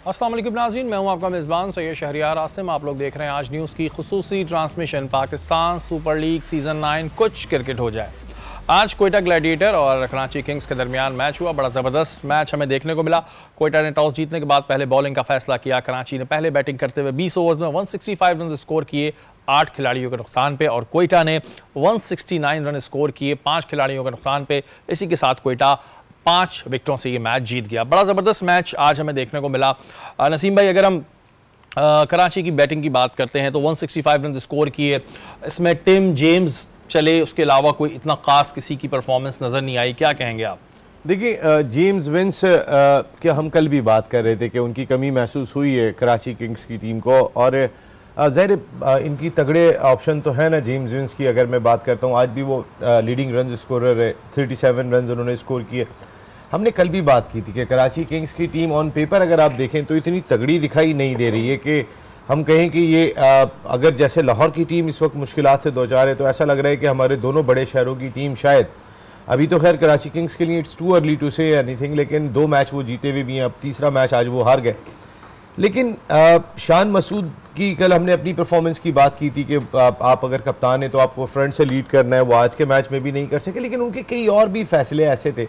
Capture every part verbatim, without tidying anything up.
अस्सलाम वालेकुम नाज़रीन, मैं हूं आपका मेज़बान सैयद शहरियार आसिम। आप लोग देख रहे हैं आज न्यूज़ की खुसूसी transmission Pakistan super league season nine कुछ क्रिकेट हो जाए। आज कोयटा ग्लैडिएटर और कराची किंग्स के दरमियान मैच हुआ। बड़ा ज़बरदस्त मैच हमें देखने को मिला। कोयटा ने टॉस जीतने के बाद पहले बॉलिंग का फैसला किया। कराची ने पहले बैटिंग करते हुए बीस ओवर्स में एक सौ पैंसठ रन स्कोर किए आठ खिलाड़ियों के नुकसान पे, और कोयटा ने एक सौ उनहत्तर रन स्कोर किए पाँच खिलाड़ियों के नुकसान पे। इसी के साथ कोयटा पांच विकेटों से ये मैच जीत गया। बड़ा ज़बरदस्त मैच आज हमें देखने को मिला। नसीम भाई, अगर हम आ, कराची की बैटिंग की बात करते हैं तो एक सौ पैंसठ रन स्कोर किए। इसमें टिम जेम्स चले, उसके अलावा कोई इतना खास किसी की परफॉर्मेंस नज़र नहीं आई। क्या कहेंगे आप? देखिए, जेम्स विंस के हम कल भी बात कर रहे थे कि उनकी कमी महसूस हुई है कराची किंग्स की टीम को, और ज़ाहिर इनकी तगड़े ऑप्शन तो है ना जेम्स विंस की। अगर मैं बात करता हूँ, आज भी वो लीडिंग रन स्कोरर है, सैंतीस रन उन्होंने स्कोर किए। हमने कल भी बात की थी कि कराची किंग्स की टीम ऑन पेपर अगर आप देखें तो इतनी तगड़ी दिखाई नहीं दे रही है कि हम कहें कि ये आ, अगर जैसे लाहौर की टीम इस वक्त मुश्किलात से दो चार है, तो ऐसा लग रहा है कि हमारे दोनों बड़े शहरों की टीम शायद अभी तो खैर कराची किंग्स के लिए it's too early to say anything, लेकिन दो मैच वो जीते हुए भी हैं। अब तीसरा मैच आज वो हार गए। लेकिन आ, शान मसूद की कल हमने अपनी परफॉर्मेंस की बात की थी कि आप, आप अगर कप्तान हैं तो आपको फ्रंट से लीड करना है। वो आज के मैच में भी नहीं कर सके, लेकिन उनके कई और भी फैसले ऐसे थे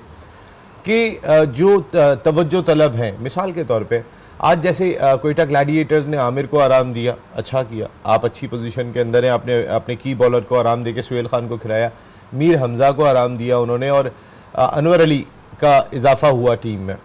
कि जो तवज्जो तलब हैं। मिसाल के तौर पे आज जैसे कोयटा ग्लैडिएटर्स ने आमिर को आराम दिया, अच्छा किया। आप अच्छी पोजीशन के अंदर हैं, आपने अपने की बॉलर को आराम दे के सुहेल खान को खिलाया, मीर हमजा को आराम दिया उन्होंने, और अनवर अली का इजाफा हुआ टीम में।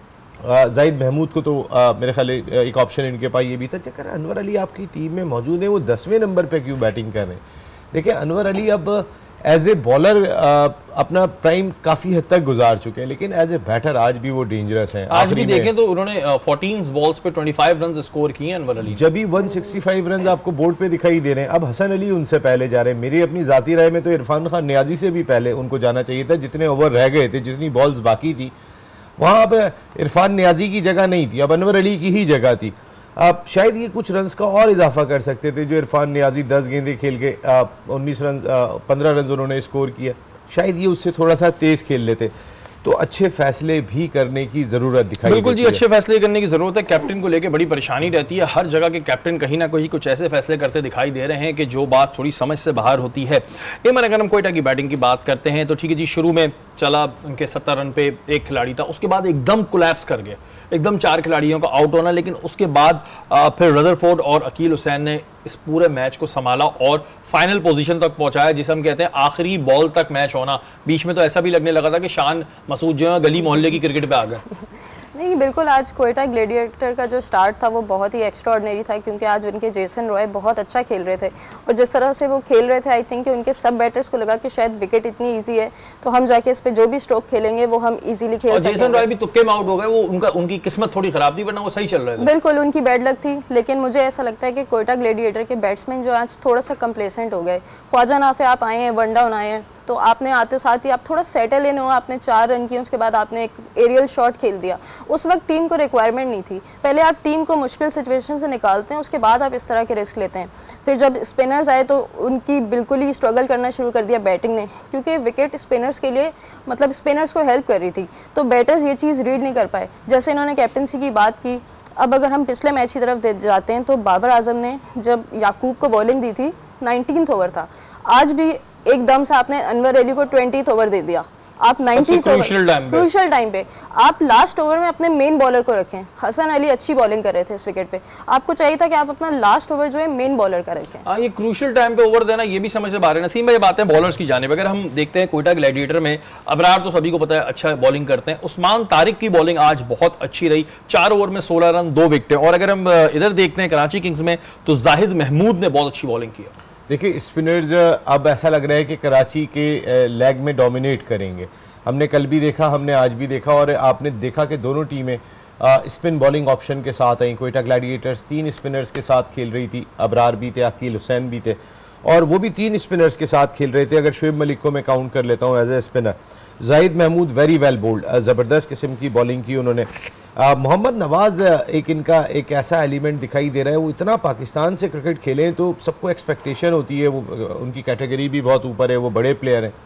जाहिद महमूद को तो आ, मेरे ख्याल एक ऑप्शन इनके पास ये भी था, चक्कर अनवर अली आपकी टीम में मौजूद है, वो दसवें नंबर पे क्यों बैटिंग कर रहे हैं? देखिए, अनवर अली अब एज ए बॉलर अपना प्राइम काफ़ी हद तक गुजार चुके हैं, लेकिन एज ए बैटर आज भी वो डेंजरस हैं। आज भी देखें तो उन्होंने चौदह बॉल्स पे पच्चीस रन स्कोर किए अनवर अली। जब भी एक सौ पैंसठ रन आपको बोर्ड पे दिखाई दे रहे हैं, अब हसन अली उनसे पहले जा रहे हैं। मेरी अपनी ज़ाती राय में तो इरफान खान नियाजी से भी पहले उनको जाना चाहिए था। जितने ओवर रह गए थे, जितनी बॉल्स बाकी थी, वहाँ अब इरफान नियाजी की जगह नहीं थी, अब अनवर अली की ही जगह थी। आप शायद ये कुछ रन्स का और इजाफा कर सकते थे। जो इरफान नियाजी दस गेंदें खेल के उन्नीस रन पंद्रह रन उन्होंने स्कोर किया, शायद ये उससे थोड़ा सा तेज़ खेल लेते तो अच्छे फैसले भी करने की ज़रूरत दिखाई। बिल्कुल जी, अच्छे फैसले करने की ज़रूरत है। कैप्टन को लेकर बड़ी परेशानी रहती है। हर जगह के कैप्टन कहीं ना कहीं कुछ ऐसे फैसले करते दिखाई दे रहे हैं कि जो बात थोड़ी समझ से बाहर होती है। एमन, अगर हम कोयटा की बैटिंग की बात करते हैं तो ठीक है जी, शुरू में चला उनके सत्तर रन पे एक खिलाड़ी था, उसके बाद एकदम कोलैप्स कर गए, एकदम चार खिलाड़ियों का आउट होना। लेकिन उसके बाद आ, फिर रदरफोर्ड और अकील हुसैन ने इस पूरे मैच को संभाला और फाइनल पोजीशन तक पहुंचाया, जिसे हम कहते हैं आखिरी बॉल तक मैच होना। बीच में तो ऐसा भी लगने लगा था कि शान मसूद जो है गली मोहल्ले की क्रिकेट पे आ गए। नहीं, बिल्कुल आज कोयटा ग्लैडिएटर का जो स्टार्ट था वो बहुत ही एक्स्ट्राऑर्डिनरी था, क्योंकि आज उनके जेसन रॉय बहुत अच्छा खेल रहे थे, और जिस तरह से वो खेल रहे थे आई थिंक कि उनके सब बैटर्स को लगा कि शायद विकेट इतनी इजी है तो हम जाके इस पे जो भी स्ट्रोक खेलेंगे वो हम इजीली खेल सकेंगे। जेसन रॉय भी तुक्के में आउट हो गए, वो उनका उनकी किस्मत थोड़ी खराब थी, वरना वो सही चल रहे थे। बिल्कुल उनकी बैड लक थी, लेकिन मुझे ऐसा लगता है कि कोयटा ग्लैडिएटर के बैट्समैन जो आज थोड़ा सा कंप्लेसेंट हो गए। ख्वाजा नाफे आप आए हैं, वन डाउन आए हैं, तो आपने आते साथ ही आप थोड़ा सेटल इन हो, आपने चार रन किए, उसके बाद आपने एक एरियल शॉट खेल दिया। उस वक्त टीम को रिक्वायरमेंट नहीं थी। पहले आप टीम को मुश्किल सिचुएशन से निकालते हैं, उसके बाद आप इस तरह के रिस्क लेते हैं। फिर जब स्पिनर्स आए तो उनकी बिल्कुल ही स्ट्रगल करना शुरू कर दिया बैटिंग ने, क्योंकि विकेट स्पिनर्स के लिए मतलब स्पिनर्स को हेल्प कर रही थी, तो बैटर्स ये चीज़ रीड नहीं कर पाए। जैसे इन्होंने कैप्टनसी की बात की, अब अगर हम पिछले मैच की तरफ जाते हैं तो बाबर आजम ने जब याकूब को बॉलिंग दी थी, नाइनटीन्थ ओवर था, आज भी एकदम से आपने अनवर अली को ट्वेंटीथ ओवर दे दिया। आप नाइनटीन्थ ओवर क्रूशियल टाइम पे आप लास्ट ओवर में अपने मेन बॉलर को रखें। हसन अली अच्छी बॉलिंग कर रहे थे इस विकेट पे, आपको चाहिए था कि आप अपना लास्ट ओवर जो है मेन बॉलर का रखें। हाँ, ये क्रूशियल टाइम पे ओवर देना ये भी समझ से बाहर है। नसीम भाई, बात है बॉलर्स की जानिब। अगर हम देखते हैं कोयटा ग्लैडिएटर में अबरार तो सभी को पता है अच्छा बॉलिंग करते हैं। उस्मान तारिक की बॉलिंग आज बहुत अच्छी रही, चार ओवर में सोलह रन दो विकेटें। और अगर हम इधर देखते हैं कराची किंग्स में तो जाहिद महमूद ने बहुत अच्छी बॉलिंग की। देखिए, स्पिनर्स अब ऐसा लग रहा है कि कराची के लेग में डोमिनेट करेंगे। हमने कल भी देखा, हमने आज भी देखा, और आपने देखा कि दोनों टीमें स्पिन बॉलिंग ऑप्शन के साथ आई। कोयटा ग्लैडिएटर्स तीन स्पिनर्स के साथ खेल रही थी, अबरार भी थे, अकील हुसैन भी थे, और वो भी तीन स्पिनर्स के साथ खेल रहे थे। अगर शुएब मलिक को मैं काउंट कर लेता हूँ as a spinner, Zahid Mahmood very well bowled, ज़बरदस्त किस्म की बॉलिंग की उन्होंने। मोहम्मद नवाज़ एक इनका एक ऐसा एलिमेंट दिखाई दे रहा है, वो इतना पाकिस्तान से क्रिकेट खेलें तो सबको एक्सपेक्टेशन होती है, वो उनकी कैटेगरी भी बहुत ऊपर है, वो बड़े प्लेयर हैं,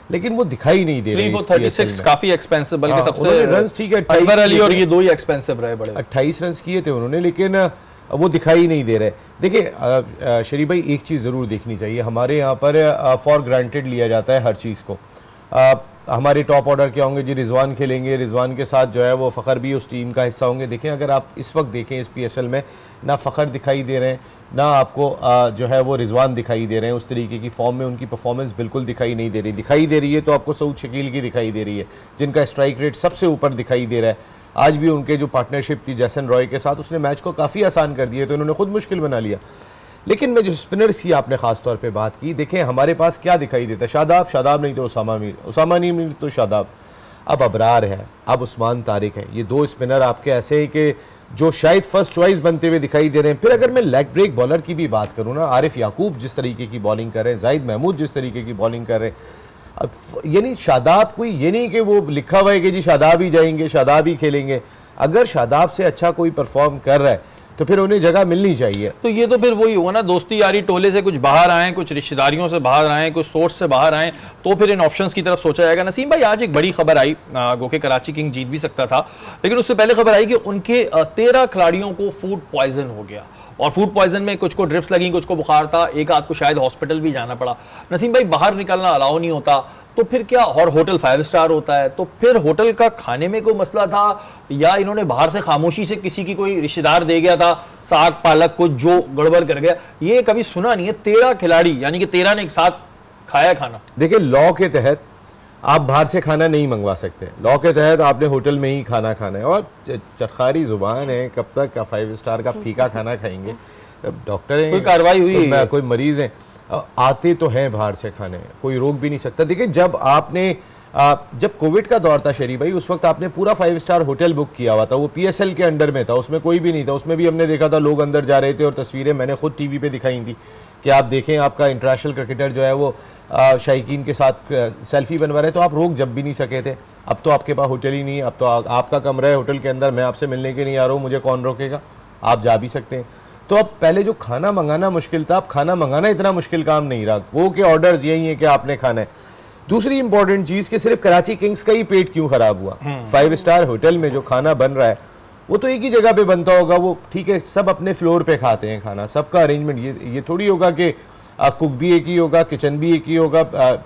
लेकिन वो दिखाई नहीं दे रहे। छत्तीस काफी एक्सपेंसिव, बल्कि सबसे रन ठीक है, अनवर अली और ये दो ही एक्सपेंसिव रहे बड़े। अट्ठाईस रन किए थे उन्होंने, लेकिन वो दिखाई नहीं दे रहे। देखिए शरीफ भाई, एक चीज़ ज़रूर देखनी चाहिए, हमारे यहाँ पर फॉर ग्रांटेड लिया जाता है हर चीज़ को। आ, हमारे टॉप ऑर्डर क्या होंगे जी, रिजवान खेलेंगे, रिजवान के साथ जो है वो फ़खर भी उस टीम का हिस्सा होंगे। देखें अगर आप इस वक्त देखें इस पीएसएल में, ना फ़खर दिखाई दे रहे हैं, ना आपको आ, जो है वो रिजवान दिखाई दे रहे हैं। उस तरीके की फॉर्म में उनकी परफॉर्मेंस बिल्कुल दिखाई नहीं दे रही। दिखाई दे रही है तो आपको सऊद शकील की दिखाई दे रही है, जिनका स्ट्राइक रेट सबसे ऊपर दिखाई दे रहा है। आज भी उनके जो पार्टनरशिप थी जैसन रॉय के साथ, उसने मैच को काफ़ी आसान कर दिया, तो इन्होंने खुद मुश्किल बना लिया। लेकिन मैं जो स्पिनर्स की आपने खास तौर पे बात की, देखें हमारे पास क्या दिखाई देता है, शादाब शादाब नहीं तो उसामा मीर, उसामा नहीं तो शादाब, अब अबरार है, अब उस्मान तारिक है। ये दो स्पिनर आपके ऐसे हैं कि जो शायद फर्स्ट चॉइस बनते हुए दिखाई दे रहे हैं। फिर अगर मैं लेग ब्रेक बॉलर की भी बात करूँ ना, आरिफ याकूब जिस तरीके की बॉलिंग कर रहे हैं, जाहिद महमूद जिस तरीके की बॉलिंग कर रहे हैं, अब यानी शादाब कोई ये नहीं कि वो लिखा हुआ है कि जी शादाब ही जाएंगे, शादाब ही खेलेंगे। अगर शादाब से अच्छा कोई परफॉर्म कर रहा है तो फिर उन्हें जगह मिलनी चाहिए। तो ये तो फिर वही हुआ ना, दोस्ती यारी टोले से कुछ बाहर आए, कुछ रिश्तेदारियों से बाहर आए, कुछ सोर्स से बाहर आए, तो फिर इन ऑप्शंस की तरफ सोचा जाएगा। नसीम भाई, आज एक बड़ी खबर आई, गो के कराची किंग जीत भी सकता था, लेकिन उससे पहले खबर आई कि उनके तेरह खिलाड़ियों को फूड पॉइजन हो गया, और फूड पॉइजन में कुछ को ड्रिप्स लगी, कुछ को बुखार था, एक आध को शायद हॉस्पिटल भी जाना पड़ा। नसीम भाई, बाहर निकलना अलाउ नहीं होता तो फिर क्या, और होटल फाइव स्टार होता है, तो फिर होटल का खाने में कोई मसला था, या इन्होंने बाहर से खामोशी से किसी की कोई रिश्तेदार दे गया था साग पालक कुछ जो गड़बड़ कर गया? ये कभी सुना नहीं है। तेरह खिलाड़ी यानी कि तेरह ने एक साथ खाया खाना। देखिए, लॉ के तहत आप बाहर से खाना नहीं मंगवा सकते, लॉ के तहत आपने होटल में ही खाना खाना है। और चरखारी जुबान है, कब तक का फाइव स्टार का फीका खाना खाएंगे? डॉक्टर हैं, कोई कार्रवाई हुई है? कोई मरीज है, आते तो हैं बाहर से खाने, कोई रोक भी नहीं सकता। देखिए, जब आपने आ, जब कोविड का दौर था शरीफ भाई, उस वक्त आपने पूरा फाइव स्टार होटल बुक किया हुआ था, वो पीएसएल के अंडर में था, उसमें कोई भी नहीं था। उसमें भी हमने देखा था लोग अंदर जा रहे थे, और तस्वीरें मैंने खुद टीवी पे दिखाई थी कि आप देखें आपका इंटरनेशनल क्रिकेटर जो है वो शायकीन के साथ सेल्फी बनवा रहे, तो आप रोक जब भी नहीं सके थे। अब तो आपके पास होटल ही नहीं है, अब तो आ, आपका कमरा है होटल के अंदर, मैं आपसे मिलने के नहीं आ रहा हूँ, मुझे कौन रोकेगा? आप जा भी सकते हैं। तो अब पहले जो खाना मंगाना मुश्किल था, अब खाना मंगाना इतना मुश्किल काम नहीं रहा, वो के ऑर्डर्स यही है कि आपने खाना है। दूसरी इंपॉर्टेंट चीज़ कि सिर्फ कराची किंग्स का ही पेट क्यों ख़राब हुआ? फाइव स्टार होटल में जो खाना बन रहा है वो तो एक ही जगह पे बनता होगा, वो ठीक है, सब अपने फ्लोर पे खाते हैं खाना, सबका अरेंजमेंट ये ये थोड़ी होगा कि कुक भी एक ही होगा, किचन भी एक ही होगा,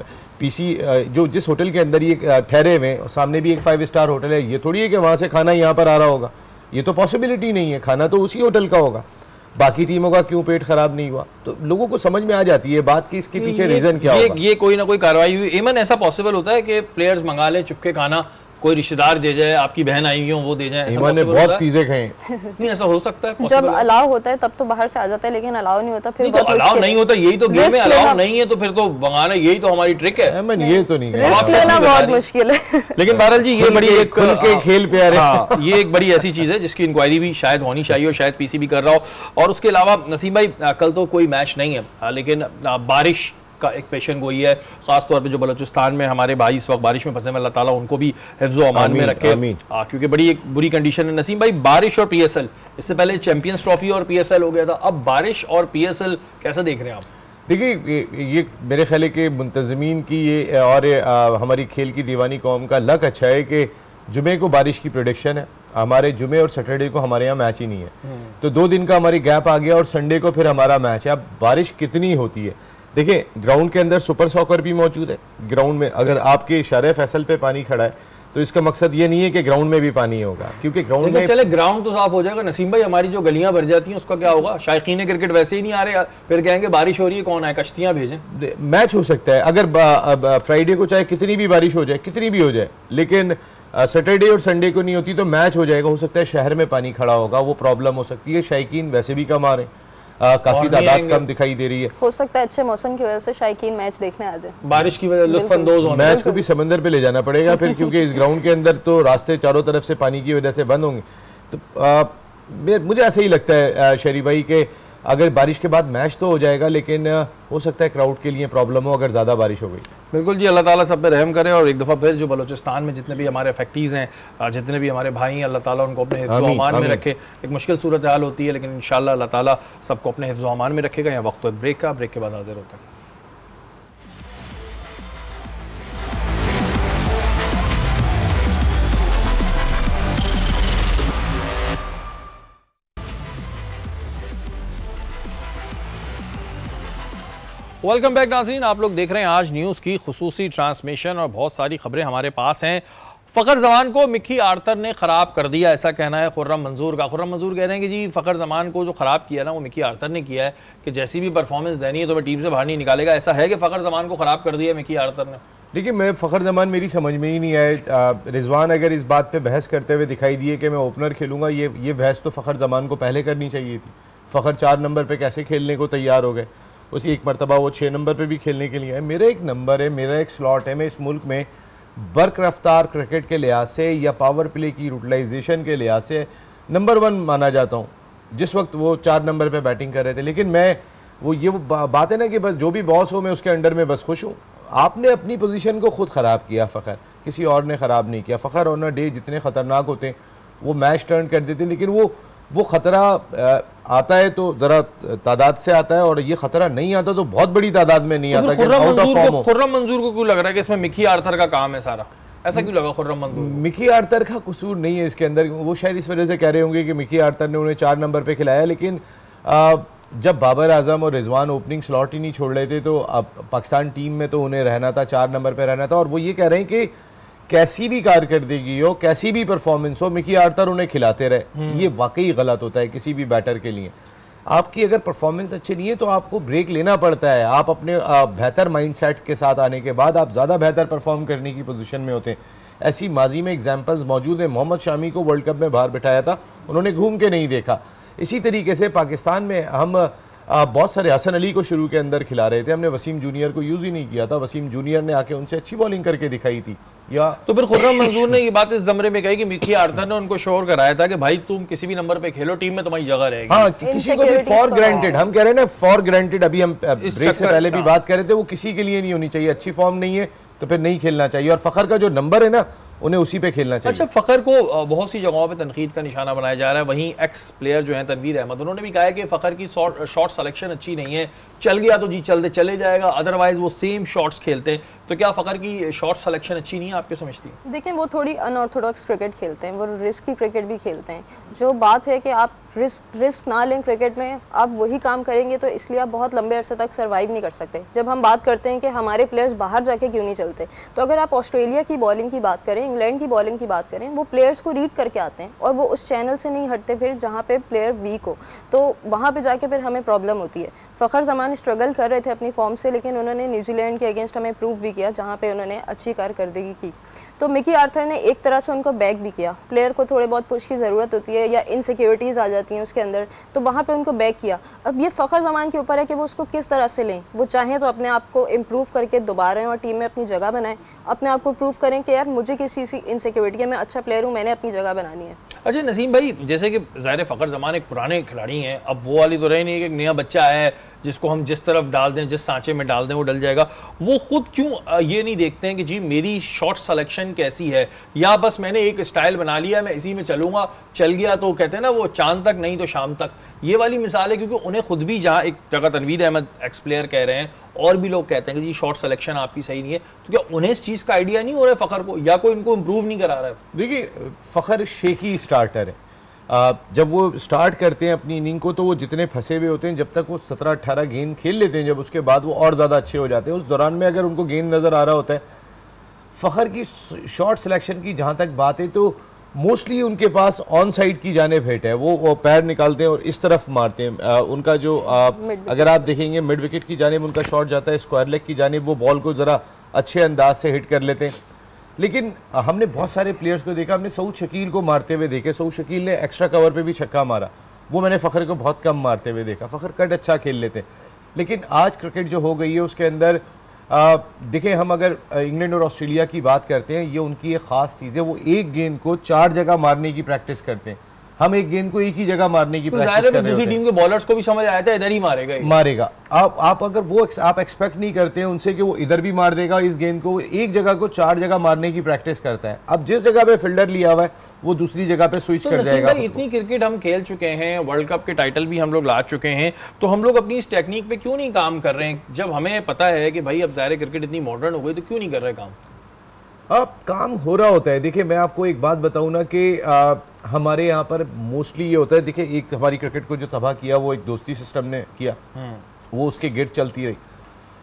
पीसी जो जिस होटल के अंदर ये ठहरे हुए हैं सामने भी एक फाइव स्टार होटल है, ये थोड़ी है कि वहाँ से खाना यहाँ पर आ रहा होगा। ये तो पॉसिबिलिटी नहीं है, खाना तो उसी होटल का होगा। बाकी टीमों का क्यों पेट खराब नहीं हुआ? तो लोगों को समझ में आ जाती है बात कि इसके पीछे रीजन क्या ये, होगा। ये कोई ना कोई कार्रवाई हुई। एमन, ऐसा पॉसिबल होता है कि प्लेयर्स मंगा ले चुपके खाना, कोई रिश्तेदार दे जाए, आपकी बहन आई हुई हो वो दे जाए? ईमान ने बहुत पिज़्ज़े खाए। नहीं, ऐसा हो सकता है? जब अलाउ होता है तब तो बाहर से आ जाता है, लेकिन अलाउ नहीं होता फिर नहीं, तो अलाउ नहीं होता, यही तो गेम में अलाउ नहीं है, तो फिर तो मंगाना, यही तो हमारी ट्रिक है। ईमान, ये तो नहीं, रिस्क लेना बहुत मुश्किल है। लेकिन बहरहाल जी, ये बड़ी एक खुल के खेल पे आ रहे हैं, ये एक बड़ी ऐसी चीज है जिसकी इंक्वायरी भी शायद होनी चाहिए, और शायद पीसी भी कर रहा हो। और उसके अलावा नसीम भाई, कल तो कोई मैच नहीं है, लेकिन बारिश का एक पेशन गोई है, खास तौर पे जो बलूचिस्तान में हमारे भाई इस वक्त बारिश में फंसे हैं, अल्लाह ताला उनको भी हिफ्ज़ो अमान में रखे, क्योंकि बड़ी एक बुरी कंडीशन है। नसीम भाई, बारिश और पीएसएल, इससे पहले चैंपियंस ट्रॉफी और पीएसएल हो गया था, अब बारिश और पीएसएल कैसा देख रहे हैं आप? देखिए, ये, ये मेरे ख्याल है कि मुंतज़मीन की ये और आ, हमारी खेल की दीवानी कौम का लक अच्छा है कि जुमे को बारिश की प्रेडिक्शन है, हमारे जुमे और सैटरडे को हमारे यहाँ मैच ही नहीं है, तो दो दिन का हमारी गैप आ गया, और संडे को फिर हमारा मैच है। अब बारिश कितनी होती है? देखिए, ग्राउंड के अंदर सुपर सॉकर भी मौजूद है। ग्राउंड में अगर आपके इशारे फैसल पे पानी खड़ा है तो इसका मकसद ये नहीं है कि ग्राउंड में भी पानी होगा, क्योंकि ग्राउंड में चले ग्राउंड तो साफ हो जाएगा। नसीम भाई, हमारी जो गलियां भर जाती हैं उसका क्या होगा? शायकीन क्रिकेट वैसे ही नहीं आ रहे, फिर कहेंगे बारिश हो रही है, कौन आए, कश्तियां भेजें। मैच हो सकता है अगर फ्राइडे को चाहे कितनी भी बारिश हो जाए, कितनी भी हो जाए, लेकिन सैटरडे और संडे को नहीं होती तो मैच हो जाएगा। हो सकता है शहर में पानी खड़ा होगा, वो प्रॉब्लम हो सकती है। शायकीन वैसे भी कम आ रहे हैं, आ, काफी तादाद कम दिखाई दे रही है। हो सकता है अच्छे मौसम की वजह से शायकीन मैच देखने आ जाए, बारिश की वजह लुत्फअंदोज होने। मैच को भी समंदर पे ले जाना पड़ेगा फिर, क्योंकि इस ग्राउंड के अंदर तो रास्ते चारों तरफ से पानी की वजह से बंद होंगे। तो आ, मुझे ऐसा ही लगता है शरीफ भाई के अगर बारिश के बाद मैच तो हो जाएगा, लेकिन हो सकता है क्राउड के लिए प्रॉब्लम हो अगर ज़्यादा बारिश हो गई। बिल्कुल जी, अल्लाह ताला सब पे रहम करे, और एक दफ़ा फिर जो बलूचिस्तान में जितने भी हमारे अफेक्टीज़ हैं, जितने भी हमारे भाई हैं, अल्लाह ताला उनको अपने हिफ्ज़ो अमान में रखे। एक मुश्किल सूरत हाल होती है, लेकिन इंशाअल्लाह अल्लाह ताला सबको अपने हिफ्ज़ो अमान में रखेगा। यहाँ वक्त ब्रेक का, ब्रेक के बाद हाजिर होता है। वेलकम बैक नाज़रीन, आप लोग देख रहे हैं आज न्यूज़ की खुसूसी ट्रांसमिशन और बहुत सारी खबरें हमारे पास हैं। फ़खर जमान को मिकी आर्थर ने ख़राब कर दिया, ऐसा कहना है खुर्रम मंजूर का। खुर्रम मंजूर कह रहे हैं कि जी फ़खर जमान को जो ख़राब किया ना वो मिकी आर्थर ने किया है कि जैसी भी परफॉर्मेंस देनी है तो वह टीम से बाहर नहीं निकालेगा। ऐसा है कि फ़खर जमान को ख़राब कर दिया मिकी आर्थर ने? देखिए, मैं फ़खर जमान मेरी समझ में ही नहीं आए। रिजवान अगर इस बात पे बहस करते हुए दिखाई दिए कि मैं ओपनर खेलूंगा, ये ये बहस तो फ़खर जमान को पहले करनी चाहिए थी। फ़खर चार नंबर पे कैसे खेलने को तैयार हो गए, उस एक मरतबा वो छः नंबर पे भी खेलने के लिए है। मेरा एक नंबर है, मेरा एक स्लॉट है। मैं इस मुल्क में बर्क रफ्तार क्रिकेट के लिहाज से या पावर प्ले की यूटिलाइजेशन के लिहाज से नंबर वन माना जाता हूँ। जिस वक्त वो चार नंबर पे बैटिंग कर रहे थे, लेकिन मैं वो ये वो बात है ना कि बस जो भी बॉस हो मैं उसके अंडर में बस खुश हूँ। आपने अपनी पोजीशन को खुद ख़राब किया फ़खर, किसी और ने ख़राब नहीं किया। फ़खर ऑन अ डे जितने ख़तरनाक होते हैं वो मैच टर्न कर देते हैं, लेकिन वो वो ख़तरा आता है तो ज़रा तादाद से आता है, और ये ख़तरा नहीं आता तो बहुत बड़ी तादाद में नहीं आता। खुर्रम मंजूर को क्यों लग रहा है कि इसमें मिकी आर्थर का काम है सारा? ऐसा क्यों लगा खुर्रम मंजूर? मिकी आर्थर का कसूर नहीं है इसके अंदर। वो शायद इस वजह से कह रहे होंगे कि मिकी आर्थर ने उन्हें चार नंबर पर खिलाया, लेकिन आ, जब बाबर आजम और रिजवान ओपनिंग स्लॉट ही नहीं छोड़ रहे थे तो अब पाकिस्तान टीम में तो उन्हें रहना था, चार नंबर पर रहना था। और वो ये कह रहे हैं कि कैसी भी कारकर्दगी हो, कैसी भी परफॉर्मेंस हो, मिकी आर्थर उन्हें खिलाते रहे। ये वाकई गलत होता है किसी भी बैटर के लिए। आपकी अगर परफॉर्मेंस अच्छी नहीं है तो आपको ब्रेक लेना पड़ता है। आप अपने बेहतर माइंडसेट के साथ आने के बाद आप ज़्यादा बेहतर परफॉर्म करने की पोजीशन में होते हैं। ऐसी माजी में एग्जांपल्स मौजूद हैं। मोहम्मद शामी को वर्ल्ड कप में बाहर बिठाया था, उन्होंने घूम के नहीं देखा। इसी तरीके से पाकिस्तान में हम आ, बहुत सारे हसन अली को शुरू के अंदर खिला रहे थे, हमने वसीम जूनियर को यूज़ ही नहीं किया था। वसीम जूनियर ने आके उनसे अच्छी बॉलिंग करके दिखाई थी। या तो फिर खुर्रम मंजूर ने ये बात इस जमरे में कही कि मिकी आर्थर ने उनको शोर कराया था कि भाई तुम किसी भी नंबर पे खेलो, टीम में तुम्हारी जगह रहेगी। हाँ, किसी को भी फॉर ग्रांटेड, हम कह रहे हैं ना फॉर ग्रांटेड, अभी हम ब्रेक से पहले भी बात कर रहे थे, वो किसी के लिए नहीं होनी चाहिए। अच्छी फॉर्म नहीं है तो फिर नहीं खेलना चाहिए। और फ़खर का जो नंबर है ना, उन्हें उसी पे खेलना चाहिए। अच्छा, फ़खर को बहुत सी जगहों पे तनकीद का निशाना बनाया जा रहा है। वहीं एक्स प्लेयर जो हैं तनवीर अहमद, उन्होंने भी कहा है कि फ़खर की शॉट सिलेक्शन अच्छी नहीं है। चल गया तो जी चलते चले जाएगा, अदरवाइज वो सेम शॉट्स खेलते हैं। तो क्या फ़खर की शॉट सिलेक्शन अच्छी नहीं है आपके समझती है? देखिए, वो थोड़ी अनऑर्थोडॉक्स क्रिकेट खेलते हैं, वो रिस्की क्रिकेट भी खेलते हैं। जो बात है कि आप रिस्क रिस्क ना लें क्रिकेट में, आप वही काम करेंगे तो इसलिए आप बहुत लंबे अरसे तक सर्वाइव नहीं कर सकते। जब हम बात करते हैं कि हमारे प्लेयर्स बाहर जाके क्यों नहीं चलते, तो अगर आप ऑस्ट्रेलिया की बॉलिंग की बात करें, इंग्लैंड की बॉलिंग की बात करें, वो प्लेयर्स को रीड करके आते हैं और वो उस चैनल से नहीं हटते फिर जहाँ पे प्लेयर वीक हो, तो वहाँ पे जाके फिर हमें प्रॉब्लम होती है। फ़खर जमान स्ट्रगल कर रहे थे अपनी फॉर्म से, लेकिन उन्होंने न्यूजीलैंड के अगेंस्ट हमें प्रूव भी किया जहाँ पे उन्होंने अच्छी कारकर्दगी की। तो मिकी आर्थर ने एक तरह से उनको बैक भी किया। प्लेयर को थोड़े बहुत पुश की ज़रूरत होती है या इनसिक्योरिटीज़ आ जाती हैं उसके अंदर, तो वहाँ पे उनको बैक किया। अब ये फ़खर जमान के ऊपर है कि वो उसको किस तरह से लें। वो चाहें तो अपने आप को इम्प्रूव करके दोबारा और टीम में अपनी जगह बनाएं, अपने आप को प्रूव करें कि यार मुझे किसी सी इनसिक्योरिटी है, मैं अच्छा प्लेयर हूँ, मैंने अपनी जगह बनानी है। अच्छा नसीम भाई, जैसे कि ज़ाहिर फ़खर जमान एक पुराने खिलाड़ी हैं, अब वो वाली तो रही नहीं कि एक नया बच्चा है जिसको हम जिस तरफ डाल दें, जिस सांचे में डाल दें वो डल जाएगा। वो खुद क्यों ये नहीं देखते हैं कि जी मेरी शॉट सिलेक्शन कैसी है, या बस मैंने एक स्टाइल बना लिया, मैं इसी में चलूंगा, चल गया तो कहते हैं ना वो चांद तक नहीं तो शाम तक, ये वाली मिसाल है। क्योंकि उन्हें खुद भी, जहाँ एक जगह तनवीर अहमद एक्स प्लेयर कह रहे हैं और भी लोग कहते हैं कि जी शॉट सिलेक्शन आपकी सही नहीं है, तो क्या उन्हें इस चीज़ का आइडिया नहीं हो रहा है फ़खर को, या कोई इनको इम्प्रूव नहीं करा रहा है? देखिए, फ़खर शेकी स्टार्टर है। जब वो स्टार्ट करते हैं अपनी इनिंग को तो वो जितने फंसे हुए होते हैं, जब तक वो सत्रह अट्ठारह गेंद खेल लेते हैं, जब उसके बाद वो और ज़्यादा अच्छे हो जाते हैं। उस दौरान में अगर उनको गेंद नज़र आ रहा होता है, फ़खर की शॉट सिलेक्शन की जहाँ तक बात है तो मोस्टली उनके पास ऑन साइड की जानिब हिट है। वो वो पैर निकालते हैं और इस तरफ मारते हैं। आ, उनका जो आ, अगर आप देखेंगे मिड विकेट की जानिब उनका शॉट जाता है, स्क्वायर लेग की जानिब वो बॉल को ज़रा अच्छे अंदाज से हिट कर लेते हैं। लेकिन हमने बहुत सारे प्लेयर्स को देखा, हमने सऊद शकील को मारते हुए देखे। सऊद शकील ने एक्स्ट्रा कवर पे भी छक्का मारा, वो मैंने फ़खर को बहुत कम मारते हुए देखा। फ़खर कट अच्छा खेल लेते हैं, लेकिन आज क्रिकेट जो हो गई है उसके अंदर देखें, हम अगर इंग्लैंड और ऑस्ट्रेलिया की बात करते हैं, ये उनकी एक ख़ास चीज़ है, वो एक गेंद को चार जगह मारने की प्रैक्टिस करते हैं। हम एक गेंद को एक ही जगह मारने की प्रैक्टिस कर रहे होते हैं। टीम के बॉलर्स को भी समझ आया था इधर ही मारेगा मारेगा आप आप अगर वो आप एक्सपेक्ट नहीं करते हैं उनसे कि वो इधर भी मार देगा, इस गेंद को एक जगह को चार जगह मारने की प्रैक्टिस करता है। अब जिस जगह पे फील्डर लिया हुआ है वो दूसरी जगह पे स्विच कर जाएगा। इतनी क्रिकेट हम खेल चुके हैं, वर्ल्ड कप के टाइटल भी हम लोग ला चुके हैं, तो हम लोग अपनी इस टेक्निक पे क्यों नहीं काम कर रहे हैं? जब हमें पता है कि भाई अब ज़ाहिर क्रिकेट इतनी मॉडर्न हो गई, तो क्यों नहीं कर रहे काम? अब काम हो रहा होता है। देखिए, मैं आपको एक बात बताऊं ना कि हमारे यहाँ पर मोस्टली ये होता है। देखिए, एक हमारी क्रिकेट को जो तबाह किया वो एक दोस्ती सिस्टम ने किया, वो उसके गिर्द चलती रही।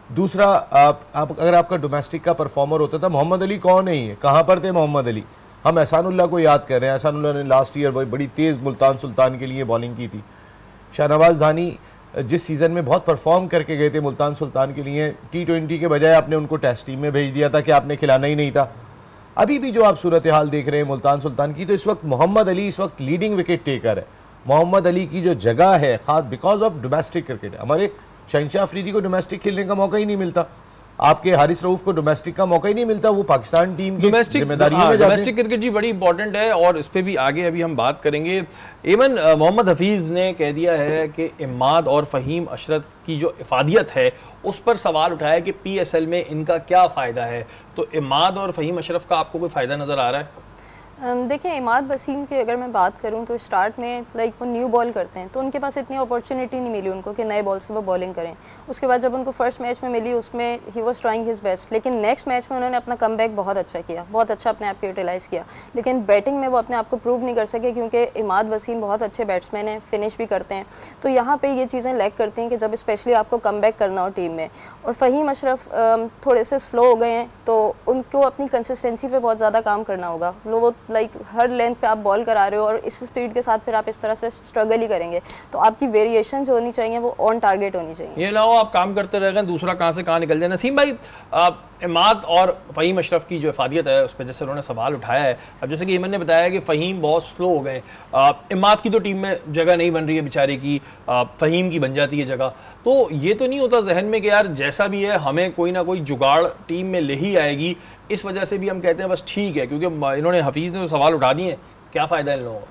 दूसरा, आप, आप अगर आपका डोमेस्टिक का परफॉर्मर होता था, मोहम्मद अली कौन है ये, कहाँ पर थे मोहम्मद अली? हम एहसानुल्लाह को याद कर रहे हैं। एहसानुल्लाह ने लास्ट ईयर बड़ी तेज़ मुल्तान सुल्तान के लिए बॉलिंग की थी। शाहनवाज धानी जिस सीज़न में बहुत परफॉर्म करके गए थे मुल्तान सुल्तान के लिए, टी ट्वेंटी के बजाय आपने उनको टेस्ट टीम में भेज दिया था कि आपने खिलाना ही नहीं था। अभी भी जो आप सूरत हाल देख रहे हैं मुल्तान सुल्तान की, तो इस वक्त मोहम्मद अली इस वक्त लीडिंग विकेट टेकर है। मोहम्मद अली की जो जगह है, खास बिकॉज ऑफ डोमेस्टिक क्रिकेट, हमारे शहनशाह अफरीदी को डोमेस्टिक खेलने का मौका ही नहीं मिलता, आपके हारिस रऊफ को डोमेस्टिक का मौका ही नहीं मिलता, वो पाकिस्तान टीम की जिम्मेदारियों में जाते हैं। डोमेस्टिक क्रिकेट जी बड़ी इंपॉर्टेंट है और इस पे भी आगे अभी हम बात करेंगे। इवन मोहम्मद हफीज़ ने कह दिया है कि इमाद और फ़हीम अशरफ की जो इफादियत है उस पर सवाल उठाया कि पीएसएल में इनका क्या फ़ायदा है। तो इमाद और फ़हीम अशरफ का आपको कोई फ़ायदा नज़र आ रहा है? देखिए, इमाद वसीम की अगर मैं बात करूं तो स्टार्ट में लाइक वो न्यू बॉल करते हैं तो उनके पास इतनी अपॉर्चुनिटी नहीं मिली उनको कि नए बॉल से वो बॉलिंग करें। उसके बाद जब उनको फर्स्ट मैच में मिली उसमें ही वाज ट्राइंग हिज बेस्ट, लेकिन नेक्स्ट मैच में उन्होंने अपना कमबैक बहुत अच्छा किया, बहुत अच्छा अपने आप को यूटिलाइज़ किया, लेकिन बैटिंग में वो अपने आप को प्रूव नहीं कर सके क्योंकि इमाद वसीम बहुत अच्छे बैट्समैन हैं, फिनिश भी करते हैं। तो यहाँ पर ये चीज़ें लैक करती हैं कि जब स्पेशली आपको कमबैक करना हो टीम में। और फ़हीम अशरफ थोड़े से स्लो हो गए हैं तो उनको अपनी कंसिस्टेंसी पर बहुत ज़्यादा काम करना होगा। वो लाइक हर पे आप बॉल करा रहे हो और इस स्पीड के साथ फिर आप इस तरह से स्ट्रगल ही करेंगे, तो आपकी वेरिएशन जो होनी चाहिए वो ऑन टारगेट होनी चाहिए। ये ना हो आप काम करते रह गए, दूसरा कहाँ से कहाँ निकल जाए। नसीम भाई, इमाद और फ़हीम अशरफ की जो इफादियत है उस पर जैसे उन्होंने सवाल उठाया है, अब जैसे कि ईमन ने बताया कि फ़हीम बहुत स्लो हो गए, इमाद की तो टीम में जगह नहीं बन रही है बेचारे की, फ़हीम की बन जाती है जगह, तो ये तो नहीं होता जहन में कि यार जैसा भी है हमें कोई ना कोई जुगाड़ टीम में ले ही आएगी, इस वजह से भी हम कहते हैं बस ठीक है, क्योंकि इन्होंने हफीज़ ने तो सवाल उठा दिए, क्या फ़ायदा है इन लोगों को?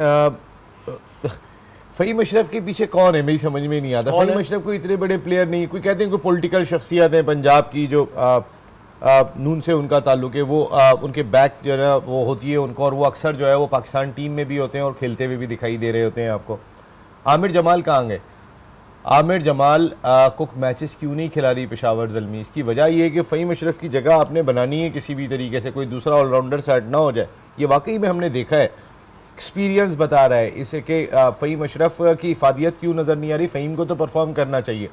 देखिए, फ़हीम अशरफ के पीछे कौन है मेरी समझ में नहीं आता। फ़हीम अशरफ कोई इतने बड़े प्लेयर नहीं, कोई कहते हैं कोई पॉलिटिकल शख्सियत है पंजाब की जो आ, आ, नून से उनका ताल्लुक है, वो आ, उनके बैक जो है वो होती है उनको, और वो अक्सर जो है वो पाकिस्तान टीम में भी होते हैं और खेलते हुए भी दिखाई दे रहे होते हैं आपको। आमिर जमाल कहाँ गए? आमिर जमाल को मैचेस क्यों नहीं खिला रही पेशावर ज़ल्मी? इसकी वजह यह है कि फ़हीम अशरफ की जगह आपने बनानी है किसी भी तरीके से, कोई दूसरा ऑलराउंडर सेट ना हो जाए। ये वाकई में हमने देखा है, एक्सपीरियंस बता रहा है इसे कि फ़हीम अशरफ की इफादियत क्यों नज़र नहीं आ रही। फ़हीम को तो परफॉर्म करना चाहिए।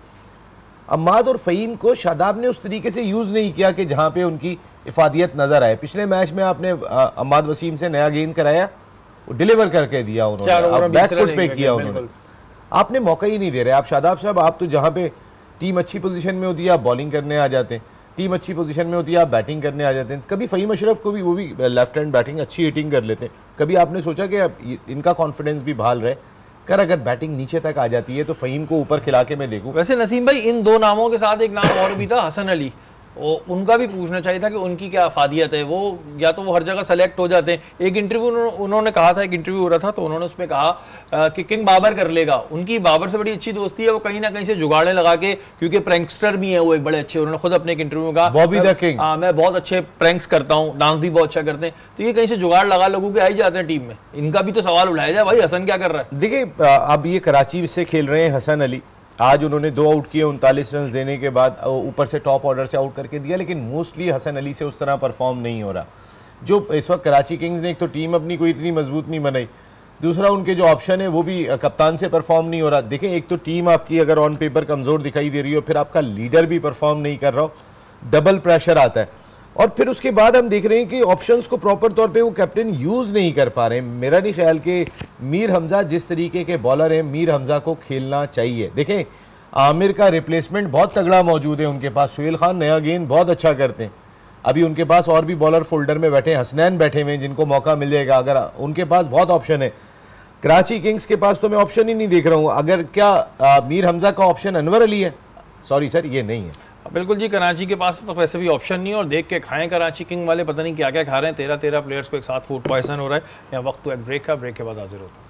अम्माद और फ़हीम को शादाब ने उस तरीके से यूज़ नहीं किया कि जहाँ पे उनकी इफादियत नज़र आए। पिछले मैच में आपने अम्माद वसीम से नया गेंद कराया, वो डिलीवर करके दिया उन्होंने, बैक फुट पे किया उन्होंने, आपने मौका ही नहीं दे रहे। आप शादाब साहब, आप तो जहाँ पे टीम अच्छी पोजीशन में होती है आप बॉलिंग करने आ जाते हैं, टीम अच्छी पोजीशन में होती है आप बैटिंग करने आ जाते हैं। कभी फ़हीम अशरफ को भी, वो भी लेफ्ट हैंड बैटिंग अच्छी हिटिंग कर लेते हैं, कभी आपने सोचा कि इनका कॉन्फिडेंस भी बहाल रहे कर अगर बैटिंग नीचे तक आ जाती है तो फ़हीम को ऊपर खिला के मैं देखूँ। वैसे नसीम भाई, इन दो नामों के साथ एक नाम और भी था, हसन अली, वो उनका भी पूछना चाहिए था कि उनकी क्या अफादियत है। वो या तो वो हर जगह सेलेक्ट हो जाते हैं। एक इंटरव्यू उन्होंने कहा था, एक इंटरव्यू हो रहा था तो उन्होंने उसमें कहा आ, कि किंग बाबर कर लेगा, उनकी बाबर से बड़ी अच्छी दोस्ती है, वो कहीं ना कहीं से जुगाड़ने लगा के, क्योंकि प्रैंकस्टर भी है वो एक बड़े अच्छे, उन्होंने खुद अपने एक इंटरव्यू में कहा बॉबी द किंग, हाँ मैं बहुत अच्छे प्रैंक्स करता हूँ, डांस भी बहुत अच्छा करते हैं, तो ये कहीं से जुगाड़ लगा लोगों के आ ही जाते हैं टीम में। इनका भी तो सवाल उठाया जाए, भाई हसन क्या कर रहा है? देखिए, अब ये कराची से खेल रहे हैं हसन अली, आज उन्होंने दो आउट किए, उनतालीस रन देने के बाद ऊपर से टॉप ऑर्डर से आउट करके दिया, लेकिन मोस्टली हसन अली से उस तरह परफॉर्म नहीं हो रहा। जो इस वक्त कराची किंग्स ने, एक तो टीम अपनी कोई इतनी मजबूत नहीं बनाई, दूसरा उनके जो ऑप्शन है वो भी कप्तान से परफॉर्म नहीं हो रहा। देखें, एक तो टीम आपकी अगर ऑन पेपर कमज़ोर दिखाई दे रही हो, फिर आपका लीडर भी परफॉर्म नहीं कर रहा हो, डबल प्रेशर आता है, और फिर उसके बाद हम देख रहे हैं कि ऑप्शंस को प्रॉपर तौर पे वो कैप्टन यूज़ नहीं कर पा रहे हैं। मेरा नहीं ख्याल कि मीर हमजा जिस तरीके के बॉलर हैं, मीर हमजा को खेलना चाहिए। देखें, आमिर का रिप्लेसमेंट बहुत तगड़ा मौजूद है उनके पास, सुहेल खान नया गेंद बहुत अच्छा करते हैं, अभी उनके पास और भी बॉलर फोल्डर में बैठे हैं, हसनैन बैठे हुए हैं जिनको मौका मिल जाएगा, अगर उनके पास बहुत ऑप्शन है। कराची किंग्स के पास तो मैं ऑप्शन ही नहीं देख रहा हूँ। अगर क्या आ, मीर हमजा का ऑप्शन अनवर अली है? सॉरी सर, ये नहीं है। बिल्कुल जी, कराची के पास तो वैसे भी ऑप्शन नहीं है, और देख के खाएं कराची किंग वाले, पता नहीं क्या क्या खा रहे हैं, तेरह तेरह प्लेयर्स को एक साथ फूड पॉइजन हो रहा है। या वक्त तो एक ब्रेक का, ब्रेक के बाद हाजिर होता है।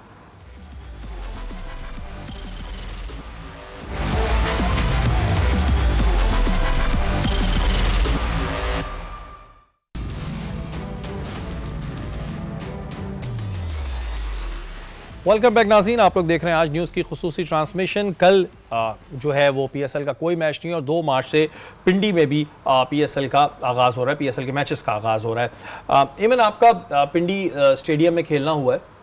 वेलकम बैक नाज़रीन, आप लोग देख रहे हैं आज न्यूज़ की खुसूसी ट्रांसमिशन। कल आ, जो है वो पीएसएल का कोई मैच नहीं, और दो मार्च से पिंडी में भी पीएसएल का आगाज़ हो रहा है, पीएसएल के मैचेस का आगाज़ हो रहा है। इवन आपका आ, पिंडी आ, स्टेडियम में खेलना हुआ है,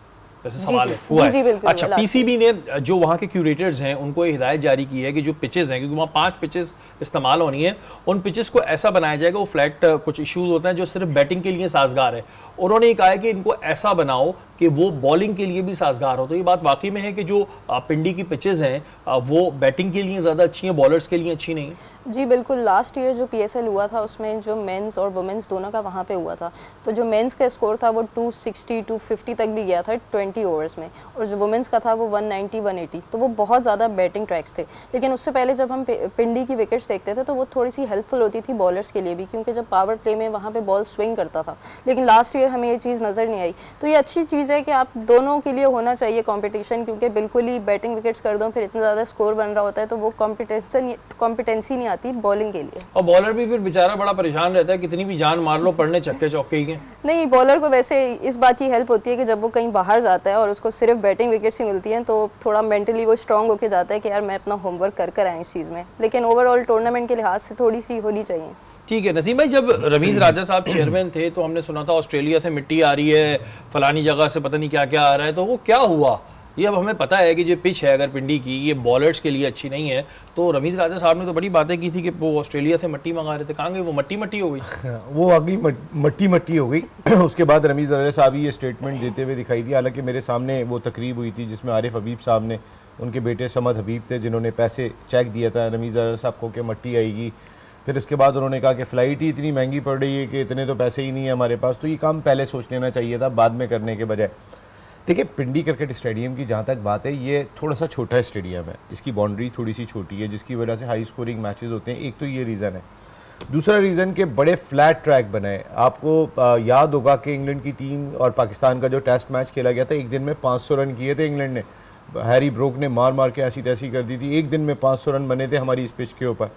वैसे सवाल जी, है हुआ जी, है। जी, बिल्कुल, अच्छा, पीसीबी ने जो वहाँ के क्यूरेटर्स हैं उनको हिदायत जारी की है कि जो पिचेस हैं, क्योंकि वहाँ पांच पिचेस इस्तेमाल होनी है, उन पिचेस को ऐसा बनाया जाएगा, वो फ्लैट कुछ इश्यूज होते हैं जो सिर्फ बैटिंग के लिए साजगार है, उन्होंने ये कहा है कि इनको ऐसा बनाओ कि वो बॉलिंग के लिए भी साजगार हो। तो ये बात वाकई में है कि जो पिंडी की पिचेस हैं वो बैटिंग के लिए ज़्यादा अच्छी हैं, बॉलर्स के लिए अच्छी नहीं? जी बिल्कुल, लास्ट ईयर जो पीएसएल हुआ था उसमें जो मेंस और वुमेन्स दोनों का वहाँ पे हुआ था, तो जो मेंस का स्कोर था वो टू सिक्सटी टू फिफ्टी तक भी गया था ट्वेंटी ओवर्स में, और जो वुमेन्स का था वो वन नाइंटी वन एटी, तो वो बहुत ज़्यादा बैटिंग ट्रैक्स थे। लेकिन उससे पहले जब हम पिंडी की विकेट्स देखते थे तो वो थोड़ी सी हेल्पफुल होती थी बॉलर्स के लिए भी, क्योंकि जब पावर प्ले में वहाँ पर बॉल स्विंग करता था। लेकिन लास्ट ईयर हमें ये चीज़ नज़र नहीं आई, तो ये अच्छी चीज़ है कि आप दोनों के लिए होना चाहिए कॉम्पिटिशन, क्योंकि बिल्कुल ही बैटिंग विकेट्स कर दो फिर इतना ज़्यादा स्कोर बन रहा होता है तो वो कॉम्पिटिशन कॉम्पिटेंसी नहीं आती बॉलिंग के लिए। और बॉलर भी फिर बेचारा बड़ा परेशान रहता है, कितनी भी जान मार लो, पड़ने चक्के चौके ही के। नहीं, बॉलर को वैसे इस बात की हेल्प होती है कि जब वो कहीं बाहर जाता है और उसको सिर्फ बैटिंग विकेट्स ही मिलती हैं तो थोड़ा मेंटली वो स्ट्रांग होकर जाता है कि यार मैं अपना होमवर्क कर कर आया इस चीज़ में। लेकिन ओवरऑल टूर्नामेंट के लिहाज से थोड़ी सी होनी चाहिए। ठीक है नसीम भाई, जब रमीज राजा साहब चेयरमैन थे तो हमने सुना था ऑस्ट्रेलिया से मिट्टी आ रही है, फलानी जगह से पता नहीं क्या क्या आ रहा है, तो वो क्या हुआ? ये अब हमें पता है कि जो पिच है अगर पिंडी की ये बॉलर्स के लिए अच्छी नहीं है, तो रमीज राजा साहब ने तो बड़ी बातें की थी कि वो ऑस्ट्रेलिया से मट्टी मंगा रहे थे, कहाँ गई वो? मट्टी मट्टी हो गई वो आ गई मट्टी मट्टी हो गई। उसके बाद रमीज राजा साहब ये स्टेटमेंट देते हुए दिखाई दिया, हालांकि मेरे सामने वो तकरीब हुई थी जिसमें आरिफ हबीब साहब ने, उनके बेटे समद हबीब थे जिन्होंने पैसे चेक दिया था रमीज राजा साहब को कि मट्टी आएगी। फिर उसके बाद उन्होंने कहा कि फ़्लाइट ही इतनी महंगी पड़ रही है कि इतने तो पैसे ही नहीं है हमारे पास, तो ये काम पहले सोच लेना चाहिए था बाद में करने के बजाय। देखिए, पिंडी क्रिकेट स्टेडियम की जहाँ तक बात है, ये थोड़ा सा छोटा स्टेडियम है, इसकी बाउंड्री थोड़ी सी छोटी है जिसकी वजह से हाई स्कोरिंग मैचेस होते हैं। एक तो ये रीज़न है। दूसरा रीज़न के बड़े फ्लैट ट्रैक बनाए। आपको आ, याद होगा कि इंग्लैंड की टीम और पाकिस्तान का जो टेस्ट मैच खेला गया था, एक दिन में पाँच सौ रन किए थे इंग्लैंड ने, हैरी ब्रोक ने मार मार के ऐसी तैसी कर दी थी, एक दिन में पाँच सौ रन बने थे हमारी इस पिच के ऊपर।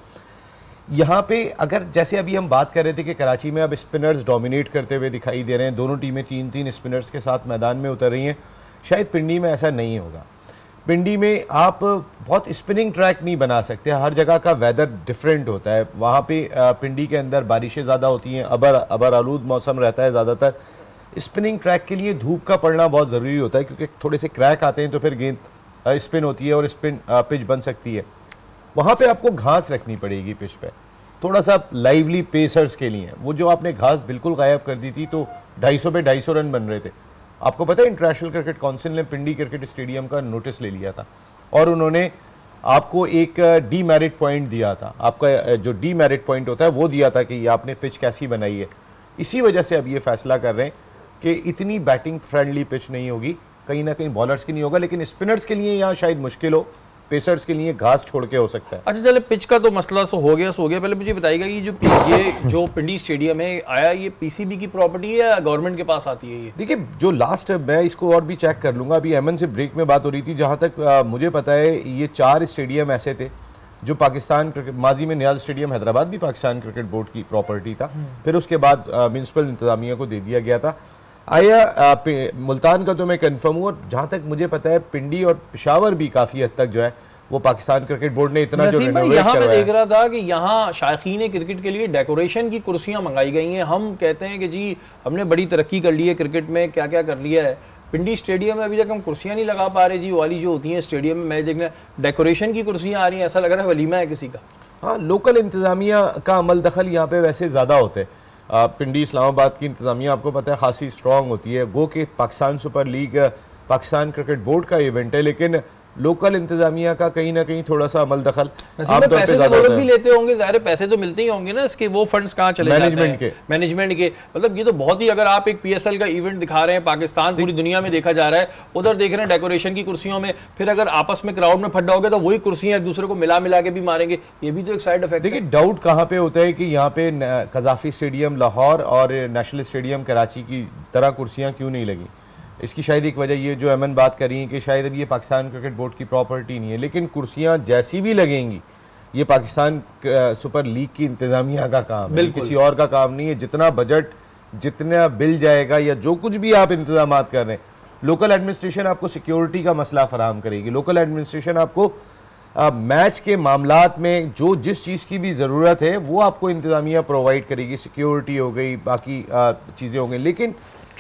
यहाँ पे अगर जैसे अभी हम बात कर रहे थे कि कराची में अब स्पिनर्स डोमिनेट करते हुए दिखाई दे रहे हैं, दोनों टीमें तीन तीन स्पिनर्स के साथ मैदान में उतर रही हैं, शायद पिंडी में ऐसा नहीं होगा। पिंडी में आप बहुत स्पिनिंग ट्रैक नहीं बना सकते, हर जगह का वेदर डिफरेंट होता है। वहाँ पे पिंडी के अंदर बारिशें ज़्यादा होती हैं, अबर अबर आलूद मौसम रहता है ज़्यादातर। स्पिनिंग ट्रैक के लिए धूप का पड़ना बहुत ज़रूरी होता है, क्योंकि थोड़े से क्रैक आते हैं तो फिर गेंद स्पिन होती है और स्पिन पिच बन सकती है। वहाँ पे आपको घास रखनी पड़ेगी पिच पे, थोड़ा सा लाइवली पेसर्स के लिए। वो जो आपने घास बिल्कुल गायब कर दी थी तो ढाई सौ पे ढाई सौ रन बन रहे थे। आपको पता है इंटरनेशनल क्रिकेट काउंसिल ने पिंडी क्रिकेट स्टेडियम का नोटिस ले लिया था और उन्होंने आपको एक डी मेरिट पॉइंट दिया था। आपका जो डी मेरिट पॉइंट होता है वो दिया था कि ये आपने पिच कैसी बनाई है। इसी वजह से अब ये फैसला कर रहे हैं कि इतनी बैटिंग फ्रेंडली पिच नहीं होगी, कहीं ना कहीं बॉलर्स की नहीं होगा, लेकिन स्पिनर्स के लिए यहाँ शायद मुश्किल हो, पेसर्स के लिए घास छोड़ के हो सकता है। अच्छा चले, पिच का तो मसला सो हो गया सो हो गया। पहले मुझे बताइएगा कि जो ये जो पिंडी स्टेडियम है आया, ये पीसीबी की प्रॉपर्टी है या गवर्नमेंट के पास आती है? ये देखिए, जो लास्ट मैं इसको और भी चेक कर लूँगा, अभी एमन से ब्रेक में बात हो रही थी, जहाँ तक आ, मुझे पता है ये चार स्टेडियम ऐसे थे जो पाकिस्तान क्रिकेट, माजी में नियाज स्टेडियम हैदराबाद भी पाकिस्तान क्रिकेट बोर्ड की प्रॉपर्टी था, फिर उसके बाद म्यूनसिपल इंतजामिया को दे दिया गया था। आया मुल्तान का तो मैं कन्फर्म हूँ, और जहाँ तक मुझे पता है पिंडी और पेशावर भी काफ़ी हद तक जो है वो पाकिस्तान क्रिकेट बोर्ड ने इतना जो रिनोवेट यहाँ मैं देख रहा था कि यहाँ शायकीन क्रिकेट के लिए डेकोरेशन की कुर्सियाँ मंगाई गई हैं। हम कहते हैं कि जी हमने बड़ी तरक्की कर ली है क्रिकेट में, क्या क्या कर लिया है। पिंडी स्टेडियम में अभी तक हम कुर्सियाँ नहीं लगा पा रहे जी, वाली जो होती हैं स्टेडियम में मैच देखने, डेकोरेशन की कुर्सियाँ आ रही हैं, ऐसा लग रहा है वलीमा है किसी का। हाँ, लोकल इंतज़ामिया का अमल दखल यहाँ पे वैसे ज़्यादा होते हैं। पिंडी इस्लामाबाद की इंतज़ामिया आपको पता है खासी स्ट्रॉन्ग होती है, गो कि Pakistan super league Pakistan cricket board का इवेंट है, लेकिन लोकल इंतजामिया का कहीं ना कहीं थोड़ा सा अमल दखल पैसे तो भी लेते होंगे, ज़ाहिर पैसे तो मिलते ही होंगे ना, इसके वो फंड्स कहाँ चले मैनेजमेंट के मैनेजमेंट के मतलब ये तो बहुत ही, अगर आप एक पीएसएल का इवेंट दिखा रहे हैं, पाकिस्तान पूरी दुनिया में देखा जा रहा है, उधर देख रहे हैं डेकोरेशन की कुर्सियों में, फिर अगर आपस में क्राउड में फट जाओगे तो वही कुर्सियां एक दूसरे को मिला मिला के भी मारेंगे, ये भी तो एक साइड इफेक्ट। देखिए, डाउट कहाँ पे होता है कि यहाँ पे कज़ाफी स्टेडियम लाहौर और नेशनल स्टेडियम कराची की तरह कुर्सियाँ क्यों नहीं लगी। इसकी शायद एक वजह ये जो अमन बात कर रही है कि शायद अब ये पाकिस्तान क्रिकेट बोर्ड की प्रॉपर्टी नहीं है, लेकिन कुर्सियाँ जैसी भी लगेंगी ये पाकिस्तान सुपर लीग की इंतजामिया का काम है, किसी और का काम नहीं है। जितना बजट, जितना बिल जाएगा या जो कुछ भी आप इंतजाम कर रहे हैं, लोकल एडमिनिस्ट्रेशन आपको सिक्योरिटी का मसला फराहम करेगी, लोकल एडमिनिस्ट्रेशन आपको आ, मैच के मामलात में जो जिस चीज़ की भी ज़रूरत है वो आपको इंतजामिया प्रोवाइड करेगी, सिक्योरिटी हो गई, बाकी चीज़ें हो गई। लेकिन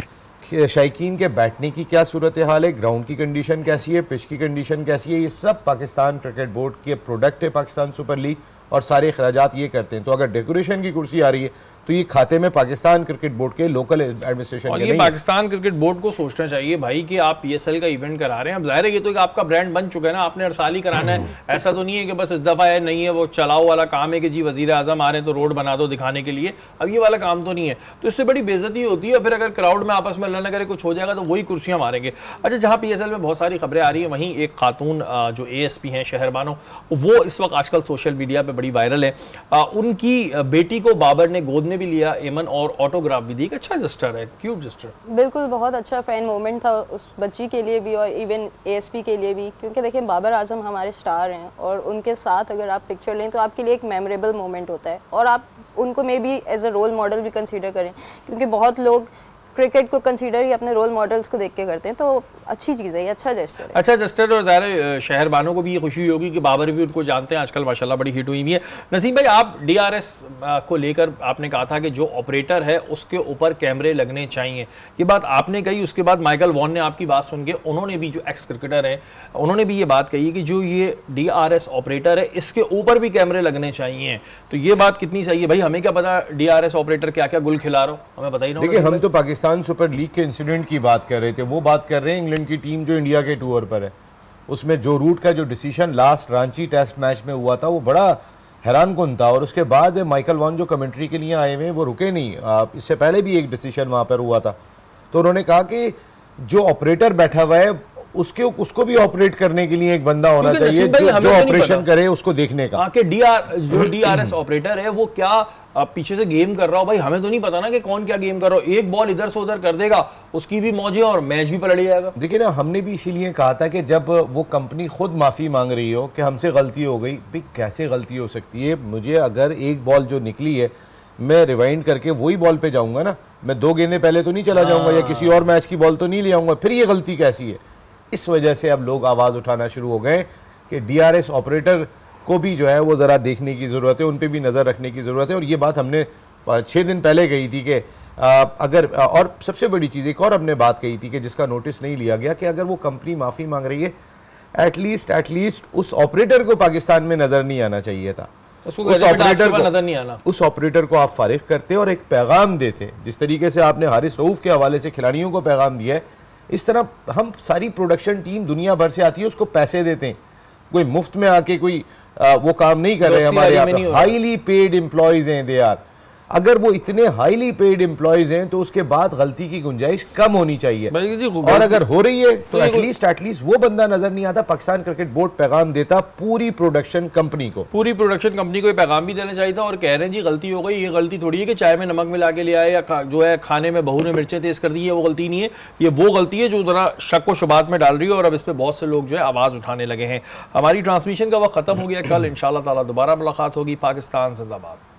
शायकीन के बैठने की क्या सूरत हाल है, ग्राउंड की कंडीशन कैसी है, पिच की कंडीशन कैसी है, ये सब पाकिस्तान क्रिकेट बोर्ड के प्रोडक्ट है पाकिस्तान सुपर लीग, और सारे अखराजात ये करते हैं। तो अगर डेकोरेशन की कुर्सी आ रही है तो ये खाते में पाकिस्तान क्रिकेट बोर्ड के लोकल एडमिनिस्ट्रेशन और के ये नहीं पाकिस्तान क्रिकेट बोर्ड को सोचना चाहिए भाई कि आप पीएसएल का इवेंट करा रहे हैं। अब जाहिर है ये तो एक आपका ब्रांड बन चुका है ना, आपने हर साल ही कराना है। ऐसा तो नहीं है कि बस इस दफ़ा है, नहीं है वो चलाओ वाला काम है कि जी वजीर आजम आ रहे हैं तो रोड बना दो दिखाने के लिए। अब ये वाला काम तो नहीं है, तो इससे बड़ी बेइज्जती होती है। फिर अगर क्राउड में आपस में अल्लाह न करे कुछ हो जाएगा तो वही कुर्सियाँ मारेंगे। अच्छा, जहाँ पीएसएल में बहुत सारी खबरें आ रही है, वहीं एक खातून जो एएसपी हैं शहरबानो, वो इस वक्त आजकल सोशल मीडिया पर बड़ी वायरल है। आ, उनकी बेटी को बाबर ने गोद में भी लिया, एमन, और ऑटोग्राफ भी दी। एक अच्छा जस्टर है, क्यूट जस्टर। बिल्कुल, बहुत अच्छा फैन मोमेंट था उस बच्ची के लिए भी और इवन एएसपी के लिए भी, क्योंकि देखिए बाबर आजम हमारे स्टार हैं और उनके साथ अगर आप पिक्चर लें तो आपके लिए एक मेमोरेबल मोमेंट होता है और आप उनको maybe as a role model भी कंसीडर करें, क्योंकि बहुत लोग क्रिकेट को कंसीडर ही अपने रोल मॉडल्स को देख के करते हैं। तो अच्छी चीज़ है, ये अच्छा जेस्चर है। अच्छा जेस्चर, और ज़ाहिर शहरबानों को भी ये खुशी होगी कि बाबर भी उनको जानते हैं, आजकल माशाल्लाह बड़ी हिट हुई हुई है। नसीम भाई, आप डीआरएस को लेकर आपने कहा था कि जो ऑपरेटर है उसके ऊपर कैमरे लगने चाहिए, ये बात आपने कही। उसके बाद माइकल वॉन ने आपकी बात सुन के, उन्होंने भी, जो एक्स क्रिकेटर हैं, उन्होंने भी ये बात कही कि जो ये डीआरएस ऑपरेटर है इसके ऊपर भी कैमरे लगने चाहिए। तो ये बात कितनी सही है भाई? हमें क्या पता डीआरएस ऑपरेटर क्या क्या गुल खिला रहा हो, हमें बताइए ना। देखिए, हम तो पाकिस्तान सुपर लीग के इंसिडेंट की बात कर रहे थे, वो बात कर रहे हैं इंग्लैंड की टीम जो इंडिया के टूर पर है, उसमें जो रूट का जो decision last Ranchi test match में हुआ था वो बड़ा हैरान कुन था। और उसके बाद माइकल वॉन जो कमेंट्री के लिए आए हुए वो रुके नहीं, इससे पहले भी एक डिसीजन वहां पर हुआ था। तो उन्होंने कहा कि जो ऑपरेटर बैठा हुआ है उसके उसको भी ऑपरेट करने के लिए एक बंदा होना चाहिए जो, जो ऑपरेशन करे उसको देखने का। कि डीआर जो डीआरएस ऑपरेटर है वो क्या आप पीछे से गेम कर रहा हो, भाई हमें तो नहीं पता ना कि कौन क्या गेम कर रहा हो। एक बॉल इधर से उधर कर देगा, उसकी भी मौज है और मैच भी पलट जाएगा। देखिए ना, हमने भी इसीलिए कहा था कि जब वो कंपनी खुद माफ़ी मांग रही हो कि हमसे गलती हो गई, भाई कैसे गलती हो सकती है? मुझे अगर एक बॉल जो निकली है मैं रिवाइंड करके वही बॉल पे जाऊंगा ना, मैं दो गेंदें पहले तो नहीं चला जाऊंगा या किसी और मैच की बॉल तो नहीं ले आऊंगा, फिर ये गलती कैसी है? इस वजह से अब लोग आवाज़ उठाना शुरू हो गए कि डीआरएस ऑपरेटर को भी जो है वो ज़रा देखने की ज़रूरत है, उन पर भी नज़र रखने की ज़रूरत है। और ये बात हमने छः दिन पहले कही थी कि अगर, और सबसे बड़ी चीज़ एक और हमने बात कही थी कि जिसका नोटिस नहीं लिया गया, कि अगर वो कंपनी माफ़ी मांग रही है, एटलीस्ट एटलीस्ट उस ऑपरेटर को पाकिस्तान में नज़र नहीं आना चाहिए था। उस ऑपरेटर को नजर नहीं आना, उस ऑपरेटर को आप फारिग करते और एक पैगाम देते, जिस तरीके से आपने हारिस रऊफ के हवाले से खिलाड़ियों को पैगाम दिया है, इस तरह हम सारी प्रोडक्शन टीम दुनिया भर से आती है, उसको पैसे देते हैं, कोई मुफ्त में आके कोई आ, वो काम नहीं कर रहे। हमारे यहाँ पे हाईली पेड एम्प्लॉयज हैं दे आर। अगर वो इतने हाईली पेड एम्प्लॉयज हैं तो उसके बाद गलती की गुंजाइश कम होनी चाहिए, और अगर हो रही है तो एटलीस्ट एटलीस्ट वो बंदा नजर नहीं आता। पाकिस्तान क्रिकेट बोर्ड पैगाम देता पूरी प्रोडक्शन कंपनी को, पूरी प्रोडक्शन कंपनी को ये पैगाम भी देना चाहिए था। और कह रहे हैं जी गलती हो गई, ये गलती थोड़ी है कि चाय में नमक मिला के ले आए या जो है खाने में बहू ने मिर्चें तेज कर दी है, वो गलती नहीं है। ये वो गलती है जो जरा शक व शुबात में डाल रही है और अब इस पर बहुत से लोग जो है आवाज उठाने लगे हैं। हमारी ट्रांसमिशन का वक्त खत्म हो गया, कल इंशाल्लाह ताला दोबारा मुलाकात होगी। पाकिस्तान जिंदाबाद।